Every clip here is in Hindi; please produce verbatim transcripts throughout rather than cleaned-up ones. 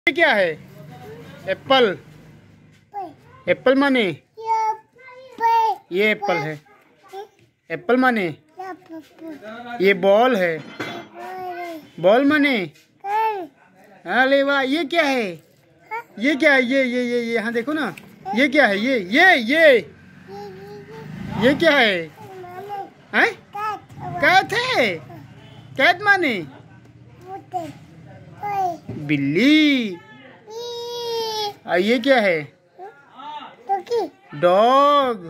ये क्या है? एप्पल। एप्पल माने ये एप्पल है। एप्पल माने ये बॉल है। बॉल माने अरे वाह। ये क्या है? ये क्या है? ये ये ये यहाँ देखो ना। ये क्या है? ये ये ये ये क्या है? हैं? कैट है। कैट माने बिल्ली। और ये क्या है? डॉग।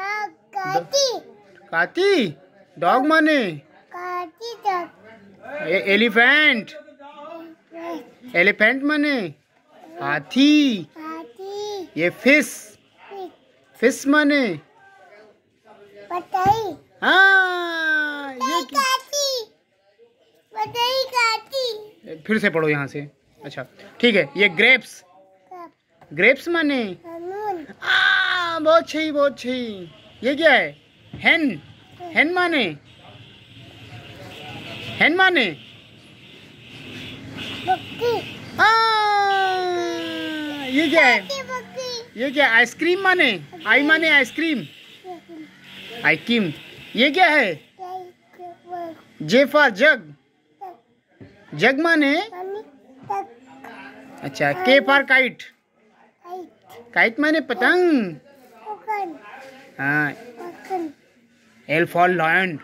काती। डॉग माने एलिफेंट। एलिफेंट माने हाथी। ये फिश। फिश माने हाँ ये फिर से पढ़ो यहाँ से। अच्छा ठीक है। ये ग्रेप्स। ग्रेप्स माने आ बहुत सही बहुत सही। ये क्या है? हेन। हेन माने हेन माने आ ये क्या है? ये क्या? आइसक्रीम माने आई माने आइसक्रीम। आइसक्रीम। ये क्या है? J for jug. जग माने अच्छा। के फॉर काइट। काइट माने पतंग। हाँ। L for lion.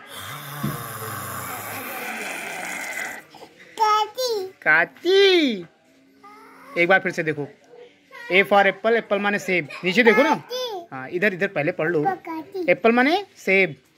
काती। एक बार फिर से देखो। A for Apple. एप्पल माने सेब। नीचे देखो ना। हाँ इधर इधर पहले पढ़ लो। एप्पल माने सेब।